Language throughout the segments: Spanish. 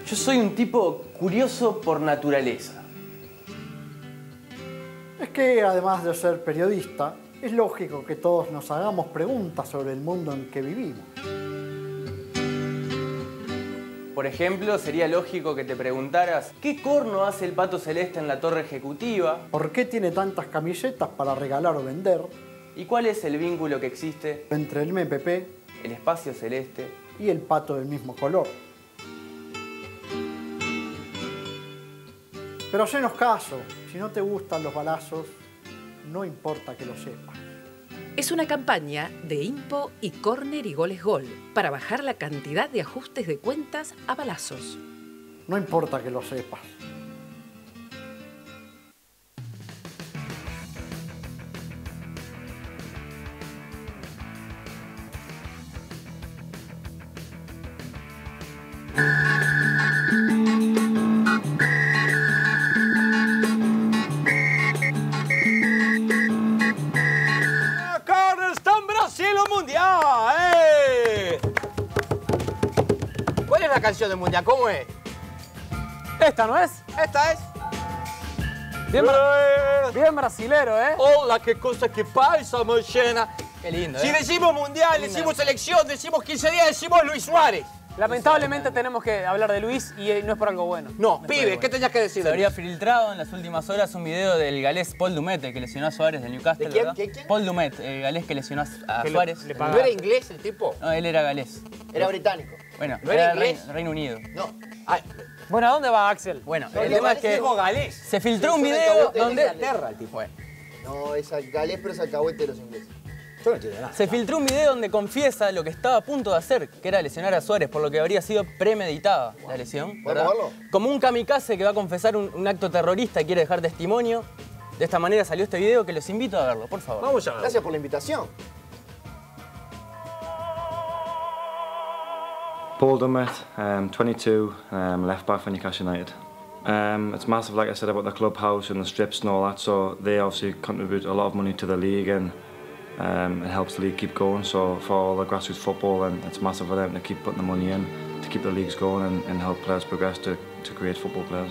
Yo soy un tipo curioso por naturaleza. Es que, además de ser periodista, es lógico que todos nos hagamos preguntas sobre el mundo en que vivimos. Por ejemplo, sería lógico que te preguntaras ¿qué corno hace el Pato Celeste en la torre ejecutiva? ¿Por qué tiene tantas camisetas para regalar o vender? ¿Y cuál es el vínculo que existe Entre el MPP el espacio celeste y el pato del mismo color. Pero hacenos caso, si no te gustan los balazos, no importa que lo sepas. Es una campaña de Impo y Corner y Goles Gol para bajar la cantidad de ajustes de cuentas a balazos. No importa que lo sepas. La canción del mundial, ¿cómo es? ¿Esta no es? Esta es. Bien brasilero, ¿eh? Hola, qué cosa que pasa, mochena. Qué lindo, Si decimos mundial, decimos selección, decimos 15 días, decimos Luis Suárez. Lamentablemente tenemos que hablar de Luis y no es por algo bueno. No, pibe, ¿qué tenías que decir? Se habría filtrado en las últimas horas un video del galés Paul Dumet, que lesionó a Suárez del Newcastle, ¿De quién? ¿verdad? ¿Quién? Paul Dumet, el galés que lesionó a Suárez. ¿No era inglés el tipo? No, él era galés. Era británico. Bueno, ¿No era era inglés? Reino Unido. No. Ay, Bueno, ¿a dónde va Axel? Bueno, No, el que tema es que dijo galés. se filtró un Sí, video solamente donde... Inglaterra, el tipo. Bueno, No, es galés, pero es alcahuete de los ingleses. Yo no entiendo nada. se filtró un video donde confiesa lo que estaba a punto de hacer, que era lesionar a Suárez, por lo que habría sido premeditada la lesión, ¿verdad? ¿Podemos verlo? Como un kamikaze que va a confesar un acto terrorista y quiere dejar testimonio. De esta manera salió este video que los invito a verlo, por favor. Vamos a ver. Gracias por la invitación. Paul Dummett, 22, left back for Newcastle United. It's massive, like I said, about the clubhouse and the strips and all that, so they obviously contribute a lot of money to the league and it helps the league keep going. So for all the grassroots football, and it's massive for them to keep putting the money in to keep the leagues going and help players progress to create football players.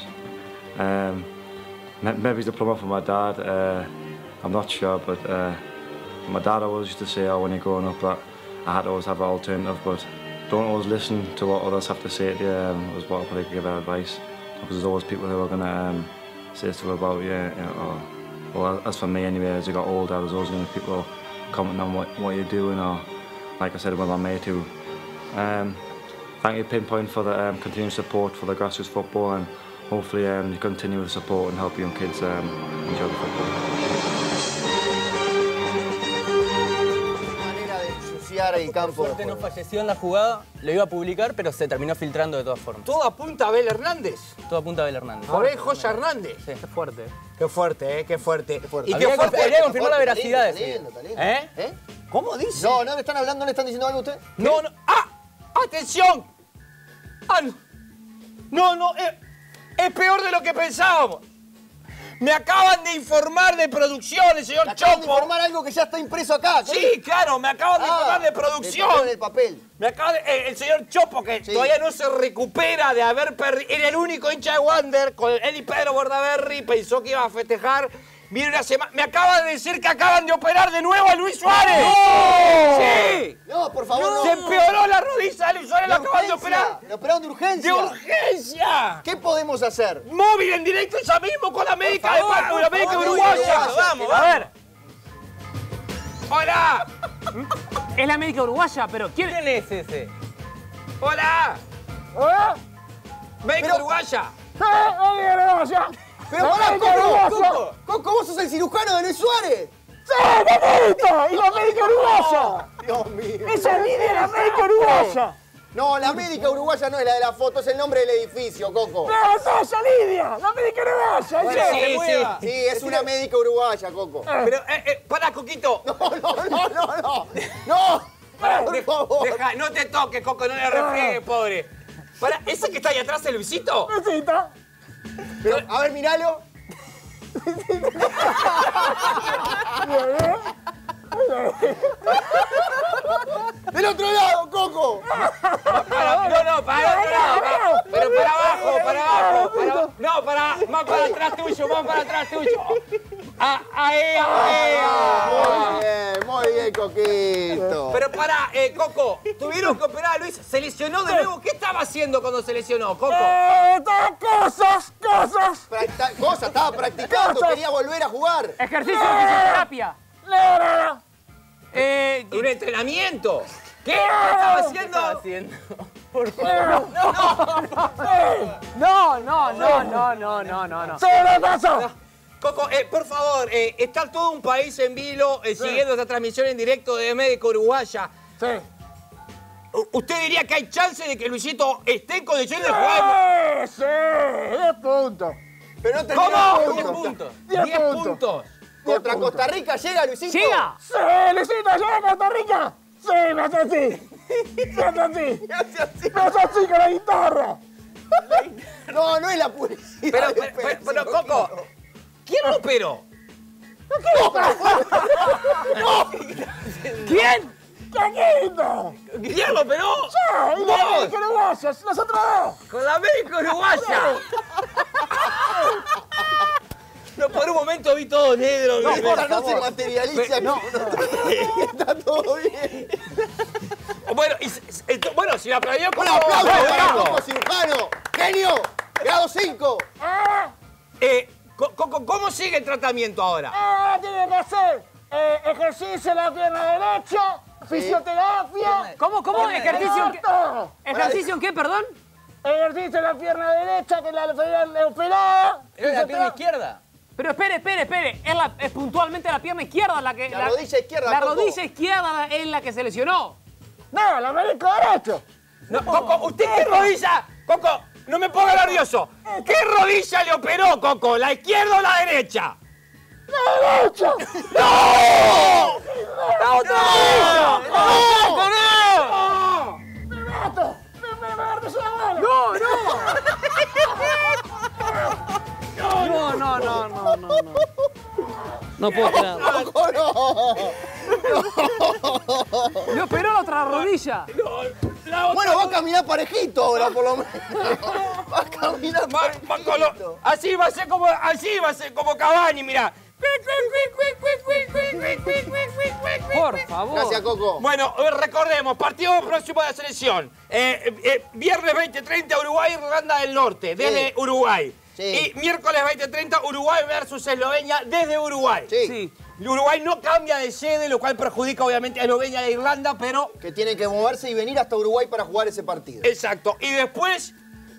Maybe it's the plumber for my dad, I'm not sure, but my dad always used to say, oh, when you're growing up, that I had to always have an alternative, but don't always listen to what others have to say to you, was what I probably give advice. Because there's always people who are going to say stuff about you, or well, as for me anyway, as I got older, there's always going to be people commenting on what you're doing, or like I said with my mate who, thank you Pinpoint for the continued support for the grassroots football, and hopefully you continue with support and help young kids enjoy the football. Manera de ensuciar el campo. Por suerte no falleció en la jugada, lo iba a publicar, pero se terminó filtrando de todas formas. Todo apunta a Abel Hernández. Todo apunta a Abel Hernández. Abel Joya Hernández. Sí. Qué fuerte. Qué fuerte, ¿eh? Qué fuerte. fuerte. Y qué Habría fuerte. que confirmar la veracidad de Está ese lindo, video. está lindo. ¿Eh? ¿Cómo dice? No, no le están hablando, no le están diciendo algo a usted. No, no. ¡Ah! ¡Atención! ¡Ah, no! No, no, es peor de lo que pensábamos. Me acaban de informar de producción, el señor Le acaban de Chopo. informar algo que ya está impreso acá. Sí, claro, me acaban de informar de producción. El papel. Me acaba de, el señor Chopo, que Sí. todavía no se recupera de haber perdido. Era el único hincha de Wander, con él y Pedro Bordaberry, pensó que iba a festejar. Viene una semana. Me acaban de decir que acaban de operar de nuevo a Luis Suárez. ¡No! ¡Sí! No, por favor, no. Se empeoró la rodilla de Luis Suárez, lo De acaban de urgencia. operar. Lo operaron de urgencia. ¡De urgencia! ¿Qué podemos hacer? Móvil en directo ya mismo con la médica de favor, la médica por favor, uruguaya. vamos, Vamos, A ver, Hola. es la médica uruguaya, pero ¿quién es? ¿Quién es ese? Hola. Médica Pero- uruguaya. Pero pará, Coco. Coco, vos sos el cirujano de Luis Suárez. ¡Y la médica uruguaya! Dios mío. ¡Esa línea es la médica uruguaya! No, la médica uruguaya no es la de la foto, es el nombre del edificio, Coco. ¡No, esa Lidia! ¡La médica uruguaya! Bueno, sí. Sí, es una médica uruguaya, Coco. Pero, pará, Coquito. No. No, por favor. Deja, no te toques, Coco, no le refriegues, pobre. Pará, ¿ese que está ahí atrás, el Luisito? Pero, a ver, miralo. Del otro lado, Coco. No, para el otro lado. Pero para para atrás tuyo, vamos para atrás tuyo. Muy bien, Coquito. Pero pará, Coco, tuvieron que operar a Luis, se lesionó de nuevo. ¿Qué estaba haciendo cuando se lesionó, Coco? Cosas. Estaba practicando, quería volver a jugar. Ejercicio de fisioterapia. ¿Un entrenamiento? ¿Qué estaba haciendo? Por favor. No. Coco, por favor, está todo un país en vilo siguiendo esta transmisión en directo de Médico Uruguaya. Sí. ¿Usted diría que hay chance de que Luisito esté en condiciones de jugar? Sí, 10 puntos. Pero no terminó. ¿Cómo? 10 puntos. 10 puntos. Contra Costa Rica llega, Luisito. ¡Llega! Sí, Luisito, llega a Costa Rica. Sí, me hace así. Me hace así. Me hace así con la guitarra. No es la publicidad. Pero Coco, ¿quién lo operó? ¿Quién? ¡Coquito! ¿Quién lo operó? ¡Y la América Uruguaya! ¡Nosotros dos! ¡Con la Médico Uruguaya! No, por un momento vi todo negro. Esta no se materializa. No. Está todo bien. Bueno, si lo aplaudió con Un aplauso para Coco Cirujano. ¡Genio! ¡Grado 5! Coco, ¿cómo sigue el tratamiento ahora? Tiene que hacer ejercicio en la pierna derecha, fisioterapia. ¿Cómo? ¿Ejercicio en qué? ¿Ejercicio en qué, perdón? Ejercicio en la pierna derecha, que la operada. ¿Era la pierna izquierda? Pero espere. Es puntualmente la pierna izquierda la que... La rodilla izquierda, La Coco. rodilla izquierda es la que se lesionó. No, la menisco derecho. No, Coco, ¿usted qué rodilla? Coco, no me ponga nervioso. ¿Qué rodilla le operó, Coco? ¿La izquierda o la derecha? ¡La derecha! ¡No! ¡La otra! ¡No! ¡Me mato! ¡Me agarras la mano! No. No puedo creerlo. ¡Coco, no! Le operó la otra rodilla. Bueno, va a caminar parejito ahora, por lo menos. Va a caminar parejito. Así va a ser como Cavani, mirá. Por favor. Gracias, Coco. Bueno, recordemos, partido próximo de la selección. Viernes 20:30 Uruguay, Irlanda del Norte, desde Uruguay. Sí. Y miércoles 20:30 Uruguay versus Eslovenia desde Uruguay. Sí. Uruguay no cambia de sede, lo cual perjudica obviamente a Eslovenia e Irlanda, pero... Que tienen que moverse y venir hasta Uruguay para jugar ese partido. Exacto. Y después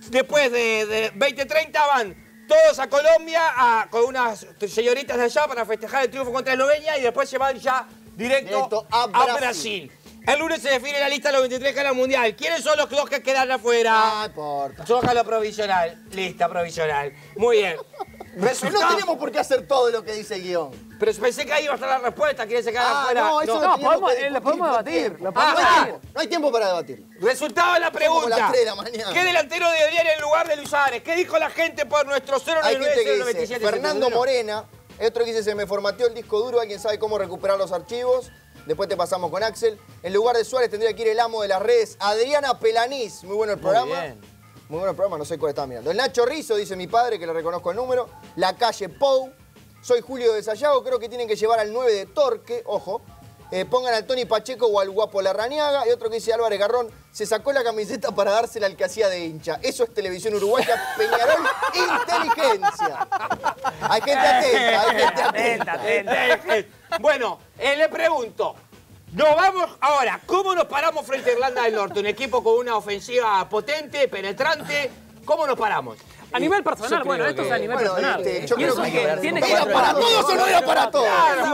de 20:30 van todos a Colombia con unas señoritas de allá para festejar el triunfo contra Eslovenia y después se van ya directo a Brasil. El lunes se define la lista de los 23 que van al Mundial. ¿Quiénes son los dos que quedan afuera? No importa. Zócalo provisional. Lista provisional. Muy bien. Pero no tenemos por qué hacer todo lo que dice el guión. Pero pensé que ahí iba a estar la respuesta. ¿Quiénes se quedan afuera? No, eso No, lo tenemos que lo podemos debatir. discutir. No hay tiempo para debatirlo. Resultado de la Como pregunta. las 3 de la mañana. ¿Qué delantero debería ir en lugar de Luis Suárez? ¿Qué dijo la gente por nuestro Hay gente que 099 dice Fernando Morena, otro que dice se me formateó el disco duro, alguien sabe cómo recuperar los archivos. Después te pasamos con Axel. En lugar de Suárez tendría que ir el amo de las redes, Adriana Pelanís. Muy bueno el programa. bien. Muy bueno el programa, no sé cuál estaba mirando. El Nacho Rizzo, dice mi padre, que le reconozco el número. La calle Pou. Soy Julio de Sayago, creo que tienen que llevar al 9 de Torque, ojo. Pongan al Tony Pacheco o al Guapo Larrañaga. Y otro que dice Álvarez Garrón, se sacó la camiseta para dársela al que hacía de hincha. Eso es televisión uruguaya, Peñarol, inteligencia. Hay gente atenta, Bueno, le pregunto. Nos vamos ahora. ¿Cómo nos paramos frente a Irlanda del Norte? Un equipo con una ofensiva potente, penetrante. ¿Cómo nos paramos? A nivel personal, bueno, esto es a nivel personal. Yo creo que tiene ¿era para todos o no era para todos?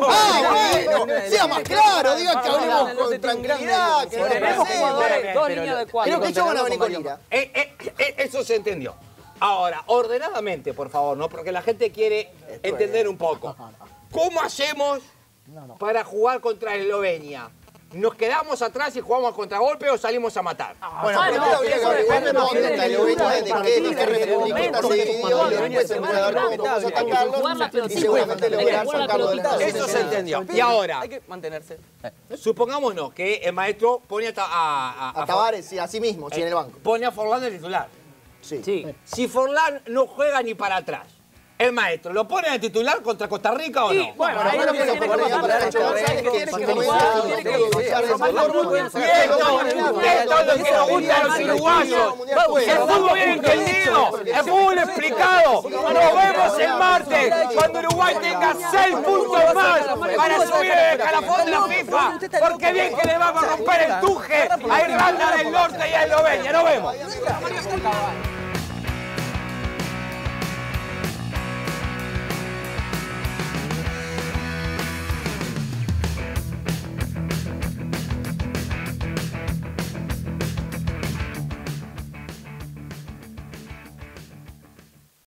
Bueno, sea más claro, diga que hablemos con tranquilidad, que no Tenemos pensemos. jugadores, dos líneas de cuatro. Creo que ellos van a venir con ira. Eso se entendió. Ahora, ordenadamente, por favor, ¿no? Porque la gente quiere entender un poco. ¿Cómo hacemos para jugar contra Eslovenia? ¿Nos quedamos atrás y jugamos a contragolpe o salimos a matar? Bueno, primero habría que averiguar de dónde está Eslovenia, de qué república se dividió, y después se puede ver cómo podemos atacarlos, y seguramente lograr sacarlo de la Eso se entendió. Y ahora, Hay que mantenerse. supongámonos que el maestro pone A Tavares, sí, así mismo, sí, en el banco. Pone a Forlán de titular. Sí. Sí. Si Forlán no juega ni para atrás, el maestro, ¿lo pone de titular contra Costa Rica o no? Bueno, ahí lo que tiene que pasar es que Esto es lo que nos gusta a los uruguayos. El fútbol bien entendido, el fútbol explicado. Nos vemos el martes cuando Uruguay tenga 6 puntos más para subir el escalafón de la FIFA. Porque bien que le vamos a romper el tuje a Irlanda del Norte y a Eslovenia. Nos vemos.